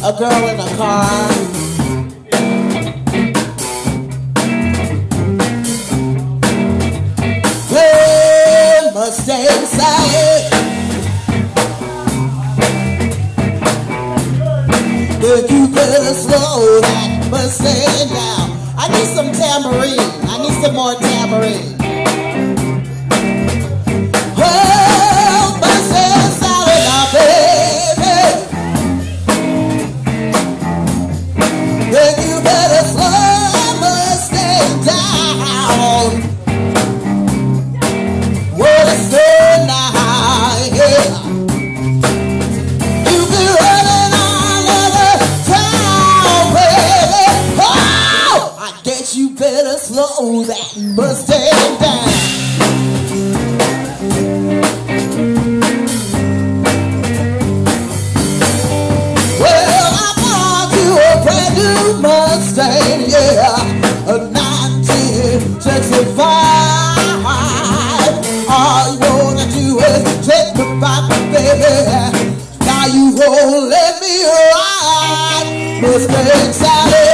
a girl in a car. Hey, Mustang Sally. But you better slow that Mustang down. I need some tambourine. I need some more tambourine. Oh, Mustang Sally now, baby. But you better slow that Mustang down. Well, it's good now, yeah. You be running all over town, baby. Oh, I guess you better slow that Mustang down. Well, I bought you a brand new Mustang, yeah, a 1965. All you wanna do is take me back, baby. Now you won't let me ride, Mustang Sally.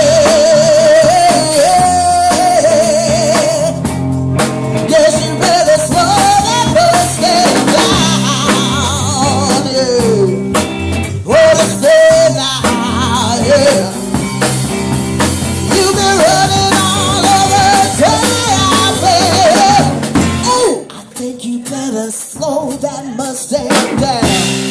Yes, you better slow that Mustang down, yeah. Oh, it's good now, yeah. You've been running all over town, baby. Oh, I think you better slow that Mustang down.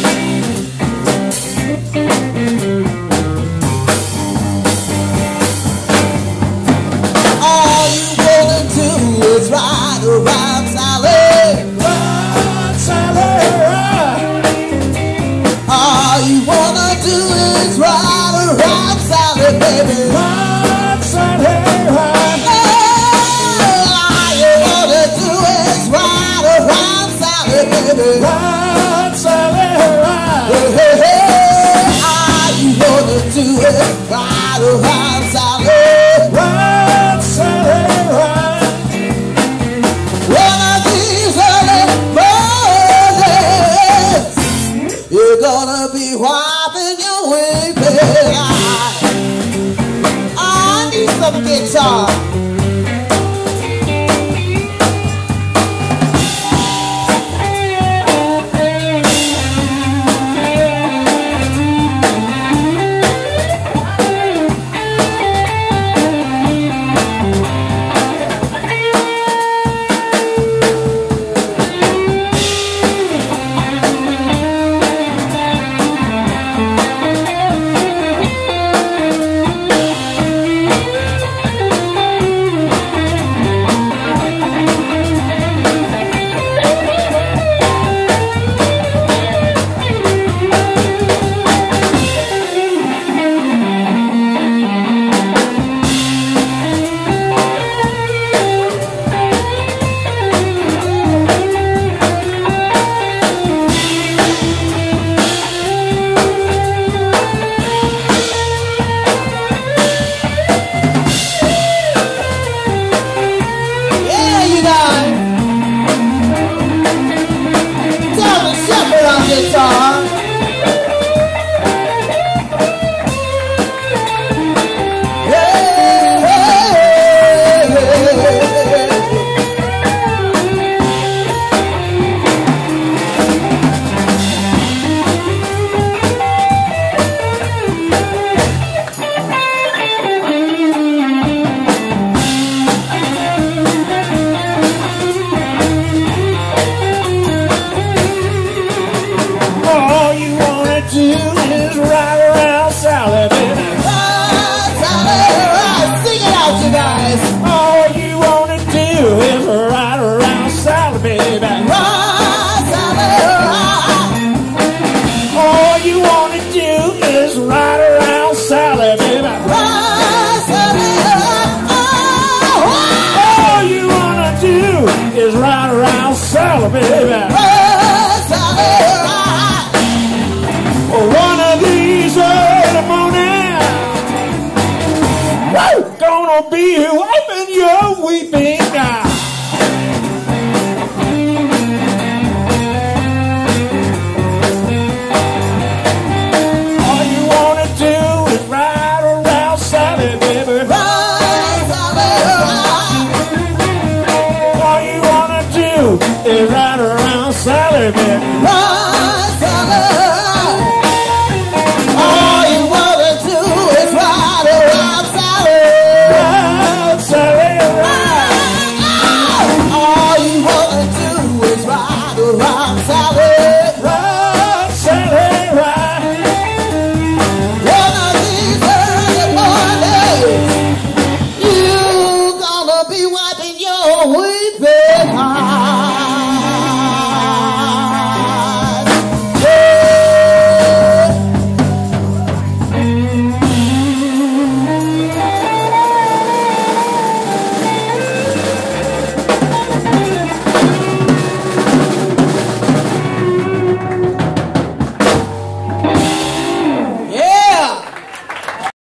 All you wanna do is ride around Sally. Ride, Sally, ride. All you wanna do is ride around Sally, baby. Ride, Sally, ride. All you wanna do is ride around Sally, baby. Ride, Sally, ride. Hey, hey, hey. All you wanna do is ride around Sally. Ride, Sally, ride. One of these early mornings, you're gonna be wiping your way, baby. I need some guitar. Be